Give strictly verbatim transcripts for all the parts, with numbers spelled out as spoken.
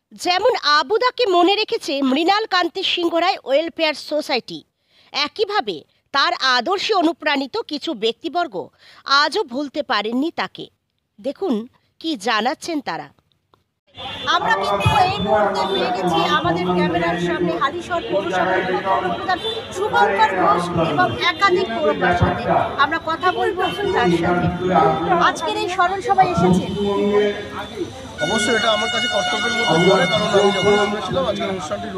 যেমন আবুদাকে মনে রেখেছে মৃণাল কান্তি সিংহ রায় ওয়েলফেয়ার সোসাইটি, একইভাবে তার আদর্শে অনুপ্রাণিত কিছু ব্যক্তিবর্গ আজও ভুলতে পারেননি তাকে। দেখুন কি জানাচ্ছেন তারা। আমরা কিন্তু এই মুহূর্তে পেয়ে গেছি আমাদের ক্যামেরার সামনে হালিশহর পৌরসভার প্রধান শুভঙ্কর ঘোষ এবং একাধিক পৌরকার সাথে আমরা কথা বলবো তার সাথে। আজকের এই স্মরণ সভায় এসেছেন, অবশ্যই এটা আমার কাছে কর্তব্যের মধ্যে পড়ে, কারণ আমি যখন শুনেছিলাম আজকের অনুষ্ঠানটি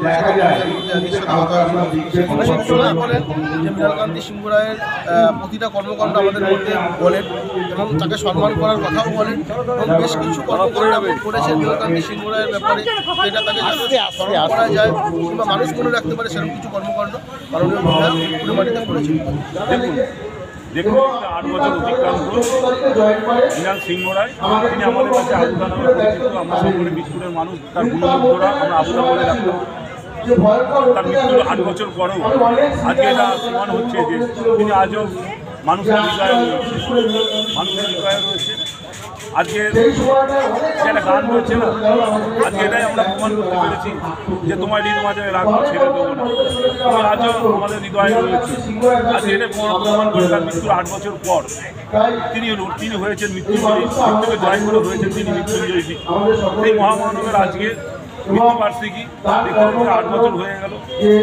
রয়েছে বলেন যে মৃণাল কান্তি সিংহ রায়ের প্রতিটা কর্মকাণ্ড আমাদের মধ্যে বলেন এবং তাকে সম্মান করার কথাও বলেন এবং বেশ কিছু কর্মকাণ্ড করেছেন মৃণাল কান্তি সিংহ রায়ের ব্যাপারে, যেটা তাকে স্মরণ করা যায় কিংবা মানুষ মনে রাখতে পারে সেরকম কিছু কর্মকাণ্ড মাননীয় বিধায়ক পুরো মাটিতে করেছেন। দেখুন দেখুন আট বছর অতিক্রান্ত মৃণাল সিংহ রায়, তিনি আমাদের কাছে আবুদা নামে পরিচিত। আমরা সকলে বিষ্ণুরের মানুষ, তার গুণমুগ্ধরা আমরা আবুদা বলে রাখতাম। তার মৃত্যুর আট বছর পরেও আজকে এটা প্রমাণ হচ্ছে যে তিনি আজও মানুষের হৃদয়ে রয়েছে, মানুষের হৃদয়ে রয়েছে। আজকে যে একটা গান রয়েছে না, আজকে এটাই আমরা প্রমাণ করতে পেরেছি যে তোমার হৃদয় মাঝে রাখবো, ছেড়ে দেবো না, তুমি আজও আমাদের হৃদয়ে রয়েছে। আজকে এটা প্রমাণ করে তার মৃত্যুর আট বছর পর তিনি তিনি হয়েছেন মৃত্যুঞ্জয়ী, মৃত্যুকে জয় করে হয়েছেন তিনি মৃত্যুঞ্জয়ী। এই মহামানবের আজকে মৃত্যুবার্ষিকী দেখতে দেখতে আট বছর হয়ে গেল।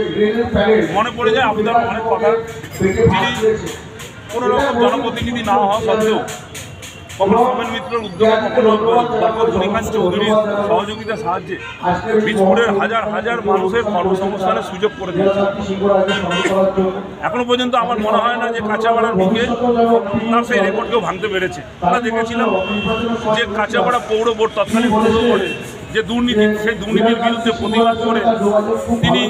মনে পড়ে যায় আবুদার অনেক কথা। তিনি কোনো রকম জনপ্রতিনিধি না হওয়া সত্ত্বেও কখনো সোমেন মিত্রের উদ্যোগে, কখনো ডক্টর গণিকান্ত চৌধুরীর সহযোগিতার সাহায্যে বীজপুরের হাজার হাজার মানুষের কর্মসংস্থানের সুযোগ করে দিয়েছে। এখনো পর্যন্ত আমার মনে হয় না যে কাঁচাপাড়ার বুকে তার সেই রেকর্ডকেও ভাঙতে পেরেছে। আমরা দেখেছিলাম যে কাঁচাপাড়া পৌর বোর্ড, তৎকালীন পৌর বোর্ডে যে দুর্নীতি, সেই দুর্নীতির বিরুদ্ধে প্রতিবাদ করে তিনি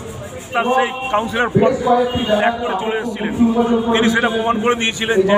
তার সেই কাউন্সিলর পদ ত্যাগ করে চলে এসেছিলেন। তিনি সেটা প্রমাণ করে দিয়েছিলেন যে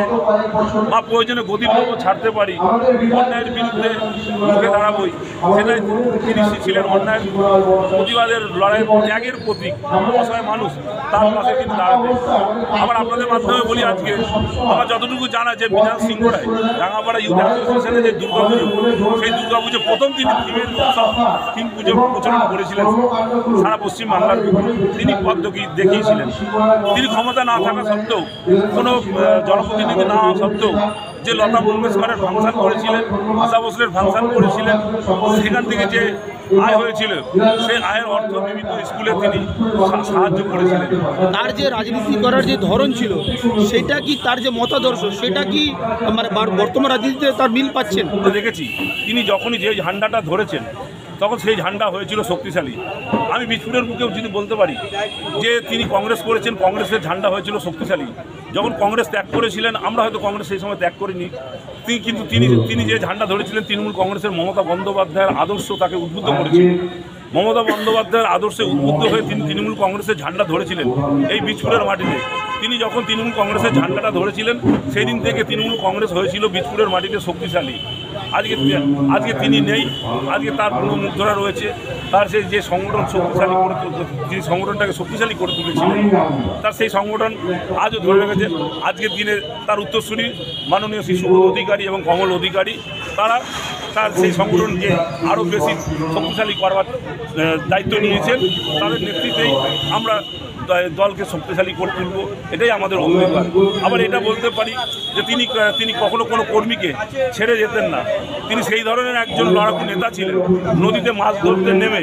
বা প্রয়োজনে গদির লোক ছাড়তে পারি, অন্যায়ের বিরুদ্ধে মুখে দাঁড়াবই। সেটাই তিনি ছিলেন অন্যায়ের প্রতিবাদের লড়াইয়ের ত্যাগের প্রতীক। অসহায় মানুষ তার পাশে কিন্তু দাঁড়াতে। আবার আপনাদের মাধ্যমে বলি, আজকে আমার যতটুকু জানা যে মৃণাল সিংহ রায় রাঙাপাড়া ইউথ অ্যাসোসিয়েশনের যে দুর্গাপুজো, সেই দুর্গাপুজো প্রথম তিনি থিমের উৎসব থিম পুজো প্রচলন করেছিলেন সারা পশ্চিম বাংলার। তিনি পথ দেখিয়েছিলেন। তিনি ক্ষমতা না থাকা সত্ত্বেও, কোনো জনপ্রতিনিধি না হওয়া সত্ত্বেও যে লতা মঙ্গেশকরের ফাংশন করেছিলেন, আশা ভোসলের ফাংশন করেছিলেন, সেখান থেকে যে আয় হয়েছিল সেই আয়ের অর্থ বিভিন্ন স্কুলে তিনি সাহায্য করেছিলেন। তার যে রাজনীতি করার যে ধরন ছিল, সেটা কি তার যে মতাদর্শ, সেটা কি মানে বর্তমান রাজনীতিতে তার মিল পাচ্ছেন? দেখেছি তিনি যখনই যে ঝান্ডাটা ধরেছেন তখন সেই ঝান্ডা হয়েছিল শক্তিশালী। আমি বীজপুরের বুকেও যদি বলতে পারি যে তিনি কংগ্রেস করেছেন, কংগ্রেসের ঝান্ডা হয়েছিল শক্তিশালী। যখন কংগ্রেস ত্যাগ করেছিলেন, আমরা হয়তো কংগ্রেস সেই সময় ত্যাগ করিনি, তিনি কিন্তু তিনি তিনি যে ঝান্ডা ধরেছিলেন তৃণমূল কংগ্রেসের মমতা বন্দ্যোপাধ্যায়ের আদর্শ তাকে উদ্বুদ্ধ করেছিল। মমতা বন্দ্যোপাধ্যায়ের আদর্শে উদ্বুদ্ধ হয়ে তিনি তৃণমূল কংগ্রেসের ঝান্ডা ধরেছিলেন এই বীজপুরের মাটিতে। তিনি যখন তৃণমূল কংগ্রেসের ঝান্ডাটা ধরেছিলেন, সেই দিন থেকে তৃণমূল কংগ্রেস হয়েছিল বীজপুরের মাটিতে শক্তিশালী। আজকে আজকে তিনি নেই, আজকে তার গুণমুগ্ধরা রয়েছে। তার সেই যে সংগঠন শক্তিশালী করে যে সংগঠনটাকে শক্তিশালী করে তুলেছিলেন, তার সেই সংগঠন আজও ধরে রেখেছে। আজকের দিনে তার উত্তরসূরি মাননীয় শিশুবোধ অধিকারী এবং কমল অধিকারী, তারা তার সেই সংগঠনকে আরও বেশি শক্তিশালী করবার দায়িত্ব নিয়েছেন। তাদের নেতৃত্বেই আমরা দলকে শক্তিশালী করে তুলব, এটাই আমাদের অঙ্গীকার। আবার এটা বলতে পারি যে তিনি তিনি কখনো কোনো কর্মীকে ছেড়ে যেতেন না। তিনি সেই ধরনের একজন লড়াকু নেতা ছিলেন। নদীতে মাছ ধরতে নেমে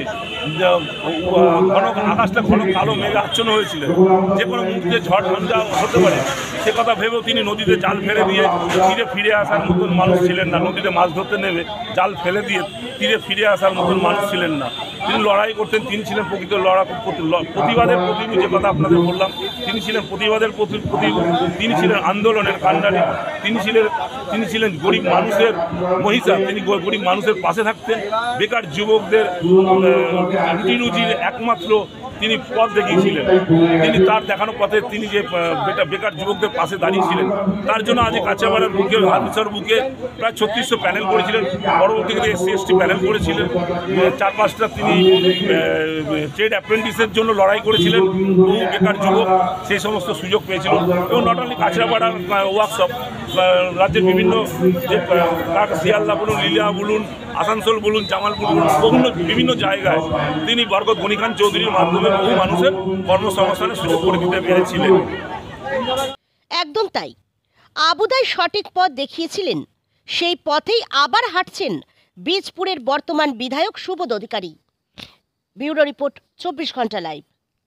ঘন আকাশটা ঘন কালো মেঘে আচ্ছন্ন হয়েছিলেন, যে কোনো মুহূর্তে ঝড় ঝঞ্ঝা হতে পারে সে কথা ভেবেও তিনি নদীতে জাল ফেলে দিয়ে তীরে ফিরে আসার মতন মানুষ ছিলেন না। নদীতে মাছ ধরতে নেমে জাল ফেলে দিয়ে তীরে ফিরে আসার মতন মানুষ ছিলেন না। তিনি লড়াই করতেন, তিনি ছিলেন প্রকৃত লড়াকু, প্রতিবাদের প্রতিরূপ। যে কথা আপনাদের বললাম, তিনি ছিলেন প্রতিবাদের প্রতিরূপ, তিনি ছিলেন আন্দোলনের কাণ্ডারি, তিনি ছিলেন তিনি ছিলেন গরিব মানুষের মহিষা। তিনি গরিব মানুষের পাশে থাকতেন, বেকার যুবকদের রুটি রুজির একমাত্র তিনি পথ দেখিয়েছিলেন। তিনি তার দেখানো পথে তিনি যে বেকার যুবকদের পাশে দাঁড়িয়েছিলেন, তার জন্য আজ কাঁচাপাড়ার বুকে, হালিশহর বুকে প্রায় ছত্রিশশো প্যানেল করেছিলেন। পরবর্তীকালে এসসি এসটি প্যানেল করেছিলেন। চার পাঁচটা তিনি ট্রেড অ্যাপ্রেন্টিসের জন্য লড়াই করেছিলেন। বহু বেকার যুবক সেই সমস্ত সুযোগ পেয়েছিল। এবং নট অনলি কাঁচরাপাড়া ওয়ার্কশপ, রাজ্যের বিভিন্ন যে কাক শিয়ালদা বলুন, লিলা বলুন, আসানসোল বলুন, জামালপুর বলুন, বিভিন্ন বিভিন্ন জায়গায় তিনি বরকত গনি খান চৌধুরীর মাধ্যমে বহু মানুষের কর্মসংস্থানের সুযোগ করে দিতে পেরেছিলেন। একদম তাই, আবুদাই সঠিক পথ দেখিয়েছিলেন, সেই পথেই আবার হাঁটছেন বীজপুরের বর্তমান বিধায়ক সুবোধ অধিকারী। ব্যুরো রিপোর্ট, চব্বিশ ঘন্টা লাইভ।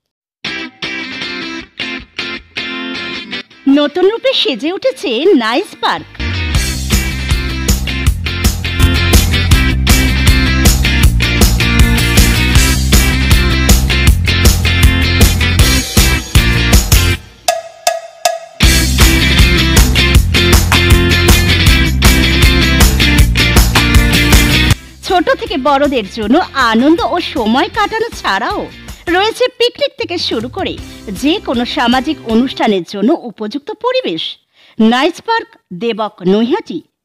নতুন রূপে সেজে উঠেছে নাইস পার্ক। ছোট থেকে বড়দের জন্য আনন্দ ও সময় কাটানো ছাড়াও রয়েছে পিকনিক থেকে শুরু করে যে কোনো সামাজিক অনুষ্ঠানের জন্য উপযুক্ত পরিবেশ। Nice park, Debak, Naihati.